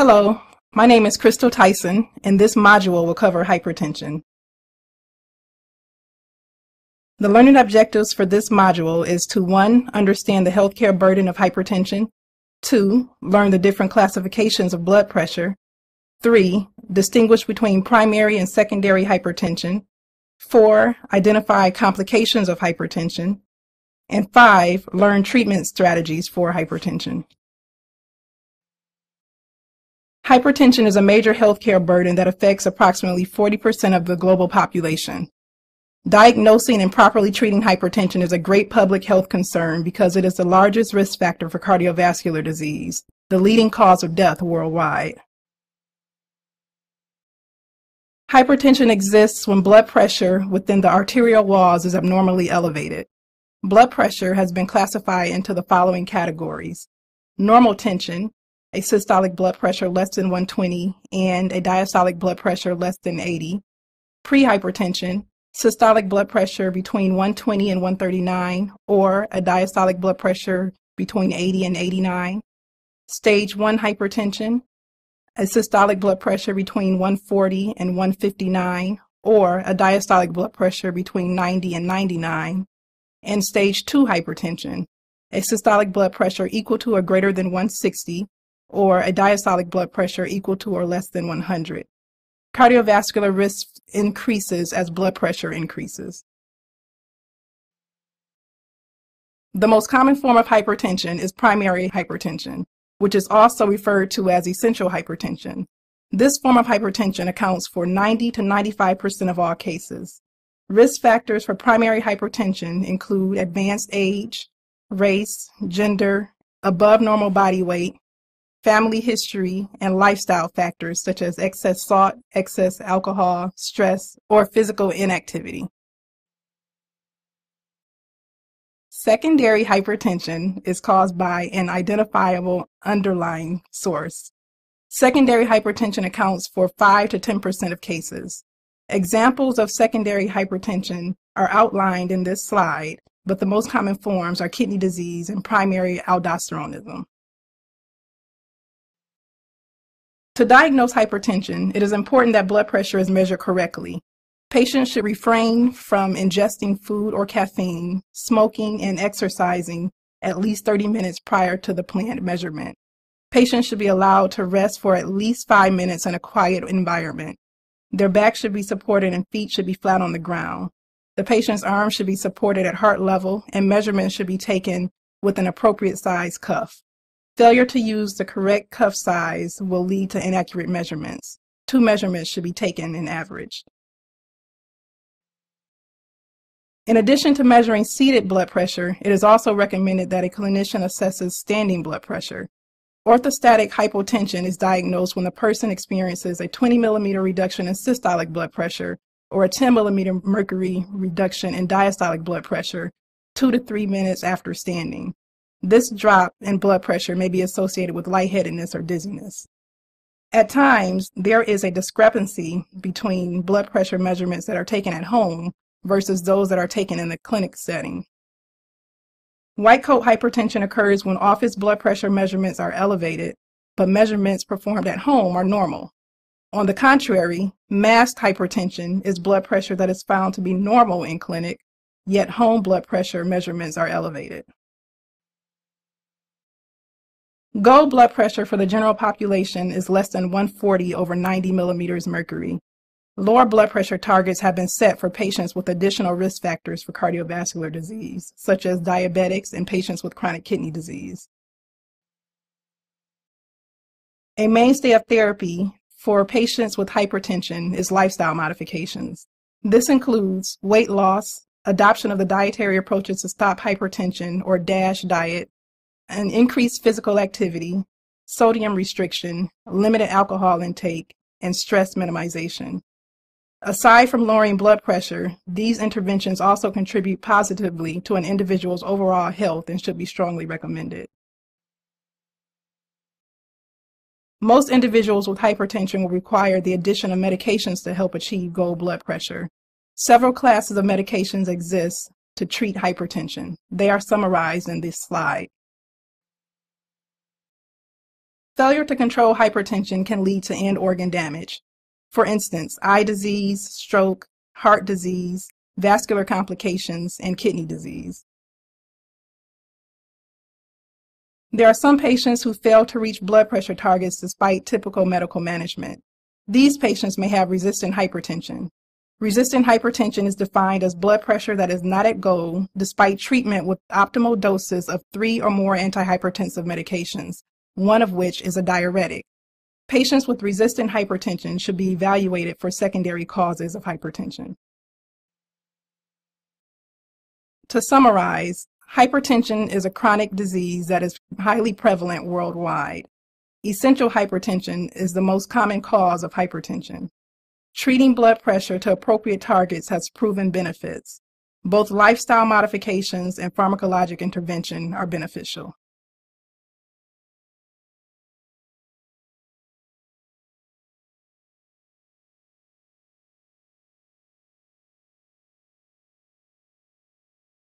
Hello, my name is Crystal Tyson, and this module will cover hypertension. The learning objectives for this module is to 1. Understand the healthcare burden of hypertension, 2. Learn the different classifications of blood pressure, 3. Distinguish between primary and secondary hypertension, 4. Identify complications of hypertension, and 5. Learn treatment strategies for hypertension. Hypertension is a major healthcare burden that affects approximately 40% of the global population. Diagnosing and properly treating hypertension is a great public health concern because it is the largest risk factor for cardiovascular disease, the leading cause of death worldwide. Hypertension exists when blood pressure within the arterial walls is abnormally elevated. Blood pressure has been classified into the following categories: normal tension, a systolic blood pressure less than 120 and a diastolic blood pressure less than 80, prehypertension, systolic blood pressure between 120 and 139 or a diastolic blood pressure between 80 and 89, stage 1 hypertension, a systolic blood pressure between 140 and 159 or a diastolic blood pressure between 90 and 99, and stage 2 hypertension, a systolic blood pressure equal to or greater than 160 or a diastolic blood pressure equal to or less than 100. Cardiovascular risk increases as blood pressure increases. The most common form of hypertension is primary hypertension, which is also referred to as essential hypertension. This form of hypertension accounts for 90 to 95% of all cases. Risk factors for primary hypertension include advanced age, race, gender, above normal body weight, family history, and lifestyle factors such as excess salt, excess alcohol, stress, or physical inactivity. Secondary hypertension is caused by an identifiable underlying source. Secondary hypertension accounts for 5 to 10% of cases. Examples of secondary hypertension are outlined in this slide, but the most common forms are kidney disease and primary aldosteronism. To diagnose hypertension, it is important that blood pressure is measured correctly. Patients should refrain from ingesting food or caffeine, smoking, and exercising at least 30 minutes prior to the planned measurement. Patients should be allowed to rest for at least 5 minutes in a quiet environment. Their back should be supported and feet should be flat on the ground. The patient's arms should be supported at heart level, and measurements should be taken with an appropriate size cuff. Failure to use the correct cuff size will lead to inaccurate measurements. 2 measurements should be taken in average. In addition to measuring seated blood pressure, it is also recommended that a clinician assesses standing blood pressure. Orthostatic hypotension is diagnosed when the person experiences a 20 millimeter reduction in systolic blood pressure or a 10 millimeter mercury reduction in diastolic blood pressure 2 to 3 minutes after standing. This drop in blood pressure may be associated with lightheadedness or dizziness. At times, there is a discrepancy between blood pressure measurements that are taken at home versus those that are taken in the clinic setting. White coat hypertension occurs when office blood pressure measurements are elevated, but measurements performed at home are normal. On the contrary, masked hypertension is blood pressure that is found to be normal in clinic, yet home blood pressure measurements are elevated. Goal blood pressure for the general population is less than 140 over 90 millimeters mercury. Lower blood pressure targets have been set for patients with additional risk factors for cardiovascular disease, such as diabetics and patients with chronic kidney disease. A mainstay of therapy for patients with hypertension is lifestyle modifications. This includes weight loss, adoption of the dietary approaches to stop hypertension or DASH diet, an increased physical activity, sodium restriction, limited alcohol intake, and stress minimization. Aside from lowering blood pressure, these interventions also contribute positively to an individual's overall health and should be strongly recommended. Most individuals with hypertension will require the addition of medications to help achieve goal blood pressure. Several classes of medications exist to treat hypertension. They are summarized in this slide. Failure to control hypertension can lead to end organ damage. For instance, eye disease, stroke, heart disease, vascular complications, and kidney disease. There are some patients who fail to reach blood pressure targets despite typical medical management. These patients may have resistant hypertension. Resistant hypertension is defined as blood pressure that is not at goal despite treatment with optimal doses of 3 or more antihypertensive medications, one of which is a diuretic. Patients with resistant hypertension should be evaluated for secondary causes of hypertension. To summarize, hypertension is a chronic disease that is highly prevalent worldwide. Essential hypertension is the most common cause of hypertension. Treating blood pressure to appropriate targets has proven benefits. Both lifestyle modifications and pharmacologic intervention are beneficial.